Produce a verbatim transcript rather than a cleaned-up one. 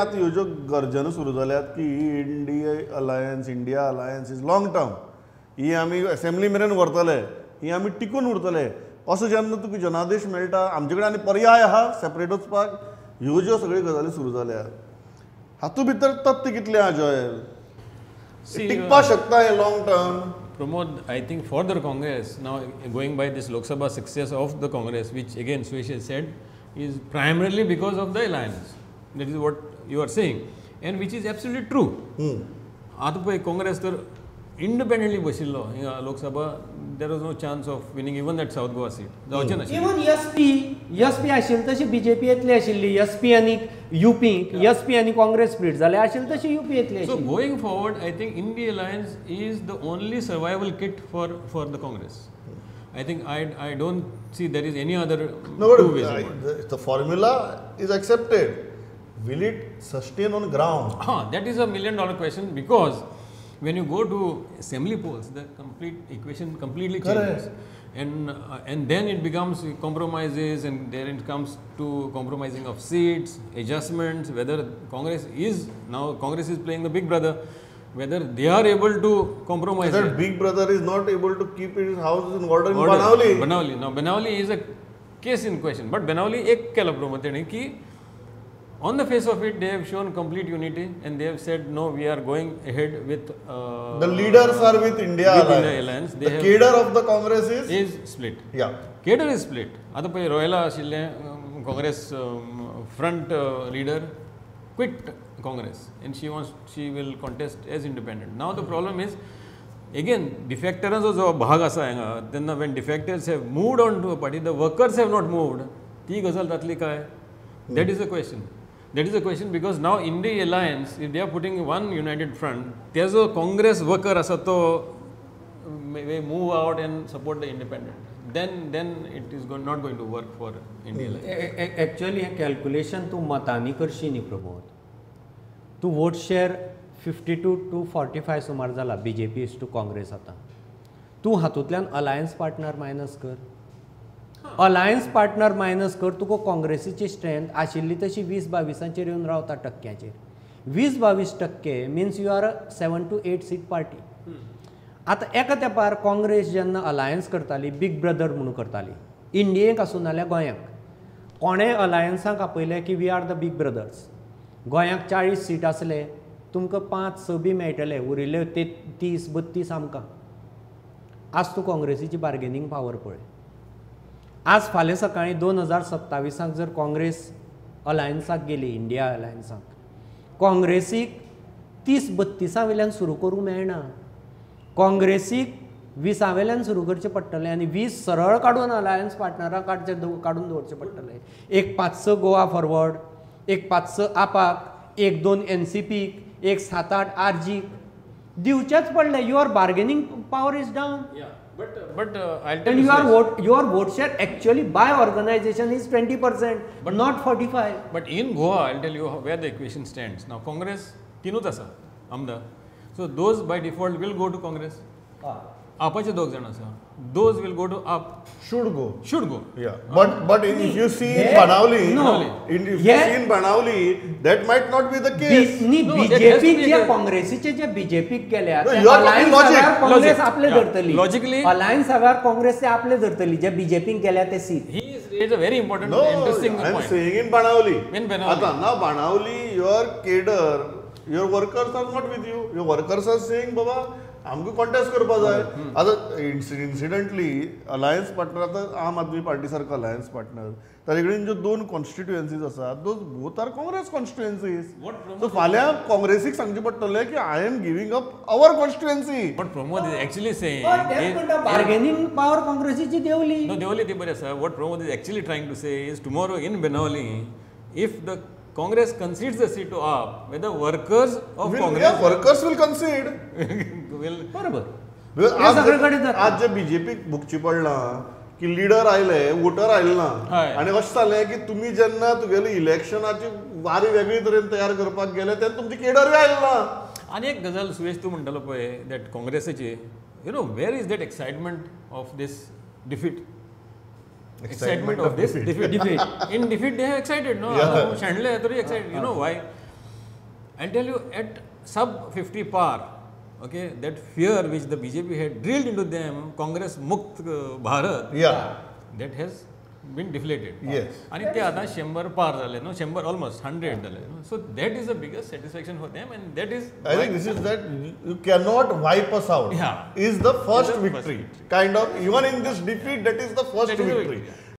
आता ह्यो ज्यो गर्जना सुरू जाल्यात की India Alliance India Alliance is long term, ही आमी असेंब्ली मेरेन व्हरतले, ही आमी टिकून उरतले असो जेन्ना तुका जनादेश मेळटा, आमचे कडेन आनी पर्याय आहा सेपरेट वचपाक, ह्यो ज्यो सगळ्यो गजाली सुरू जाल्यात हातूंत भितर तथ्य कितलें आहा जॉयल? टिकपाक शकता हें long term? Pramod, I think for the Congress, now going by this Lok Sabha success of the Congress, which again Suresh has said, is primarily because of the alliance. That is what you are saying, and which is absolutely true. आता पळय काँग्रेस तर independently बशिल्लो Lok Sabha, there was no chance of winning even that South Goa seat. जावचें नाशिल्लें. Even S P, S P आशिल्ली तशी BJP येतली आशिल्ली, S P आनी U P, S P आनी काँग्रेस स्प्लिट जाले आशिल्ली तशी U P येतली So आशिल्ली. going forward, I think India Alliance is the only survival kit for for the Congress. I think I I don't see there is any other No, two but ways I, about it. the, the formula is accepted. Will it sustain on ground? Huh, that is a million dollar question, because when you go to assembly polls, the complete equation completely changes. Correct. And uh, and then it becomes compromises, and then it comes to compromising of seats, adjustments, whether Congress is, now Congress is playing the big brother, whether they are able to compromise. That it. big brother is not able to keep his house in order in Order. Banavali. Banavali. Now Banavali is a case in question, but Banavali ek kela Pramod tene ki on the face of it they have shown complete unity, and they have said no, we are going ahead with uh, The leaders are with India with Alliance. India Alliance. They The have cadre of the Congress is, is split. yeah. Cadre is split. आता पळय रॉयला आशिल्ले Congress front leader quit Congress, and she wants she will contest as independent. Now the problem is again defectoraंचो जो भाग आसा हांगा, तेन्ना when defectors have moved on to a party, the workers have not moved. ती गजाल जातली काय? That is the question. That is the question, because now India Alliance, if they are putting one united front, तेजो Congress worker आसा तो may move out and support the independent. Then then it is going, not going to work for India Alliance. Actually हें calculation तूं मतांनी करशी न्ही प्रमोद. तूं vote share fifty two to forty five सुमार जाला बीजेपी इज टू काँग्रेस आतां. तूं हातूंतल्यान अलायन्स पार्टनर मायनस कर, अलायन्स पार्टनर मायनस कर, तुका काँग्रेसीची स्ट्रेंथ आशिल्ली तशी वीस बावीसांचेर येवन रावता टक्क्याचेर. वीस बावीस टक्के means you are a seven to eight seat party. आतां एका तेंपार काँग्रेस जेन्ना अलायन्स करताली, बिग ब्रदर म्हणून करताली, इंडियेक आसूं नाल्यार गोंयांक, कोणें अलायन्साक आपयलें की we are the big brothers. गोंयांक चाळीस सीट आसले, तुमकां पांच स बी मेळटले, उरिल्ले ते तीस बत्तीस आमकां. आज तूं काँग्रेसीची बार्गेनींग पावर पळय. आज फाल्यां सकाळीं दोन हजार सत्ताविसाक जर काँग्रेस अलायन्साक गेली, इंडिया अलायन्साक, काँग्रेसीक तीस बत्तिसां वयल्यान सुरू करूंक मेळना. काँग्रेसीक विसा वयल्यान सुरू करचें पडटलें, आनी वीस सरळ काडून अलायन्स पार्टनराक काडचे काडून दवरचें पडटलें. एक पांच स गोवा फॉरवर्ड, एक पांच स आपाक, एक दोन एन सी पीक, एक सात आठ आर जीक दिवचेच पडले. Your bargaining power is down. But but uh, I'll tell And you, your Suresh, vote, your vote share actually by organization is twenty percent, but not forty-five. but in Goa, I'll tell you how, where the equation stands. Now Congress तीनूच आसा आमदार, so those by default will go to Congress. आपाचे दोग जाण आसा, those will go to up. Should go. Should go. Yeah. But but if you see in Yeah. Banavali, No. in, if Yeah. you see in Banavali, that might not be the case. नी No, that has to BJP be जे a- काँग्रेसीचे जे बीजेपीक गेल्या, No, you are talking logic. Congress Logic. आपले Yeah. धरतली. Logically- alliance हांगार काँग्रेस ते आपले धरतली, जे बीजेपीक गेल्या ते seat. He is raised a very important, No, interesting I am point. saying in Banavali. In Banavali. Ata, now Banavali, your cadre, your workers are not with you. Your workers are saying, Baba, आमकां contest करपा जाय. आतां incidentally alliance partner, आतां आम आदमी party सारको alliance partner, ताजे कडेन ज्यो दोन कॉन्स्टिट्युएन्सीज आसात, those both are Congress constituencies. So फाल्यां काँग्रेसीक सांगचें पडटलें की I am giving up our constituency. What Pramod is actually saying is, bargaining power काँग्रेसीची देवली. no, the only thing, but sir, what Pramod is actually trying to say is tomorrow in Banavali, if the Congress concedes the seat to A P, whether workers of Will, Congress yeah, workers will concede. will बरोबर. Because हे आज सगळीकडे जे- जाता. आज जे बीजेपीक भुगची पडला की leader आयले, voter आयले ना, हय. आनी अशें जालें की तुमी जेन्ना तुगेली इलेक्शनाची वारी वेगळी तरेन तयार करपाक गेले तेन्ना तुमची केडरूय आयले ना. आनी एक गजाल सुरेश तूं म्हणटालो पळय दॅट काँग्रेसीची, you know where is that excitement of this defeat. Excitement of this defeat. Defeat. In defeat they have excited, no? Yeah. Shandle three excited. You know why? I'll tell you, at sub fifty par, okay, that fear which the B J P had drilled into them, Congress Mukt uh, Bharat, Yeah. that has been deflated. Yes. आणि ते आता शंभर पार झाले, no, शंभर almost hundred झाले. No? So that is the biggest satisfaction for them, and that is. I think this is that you- you cannot wipe us out. Yeah. Is the first Is the first victory. victory. Kind of, even in this defeat, that is the first That is the victory. victory.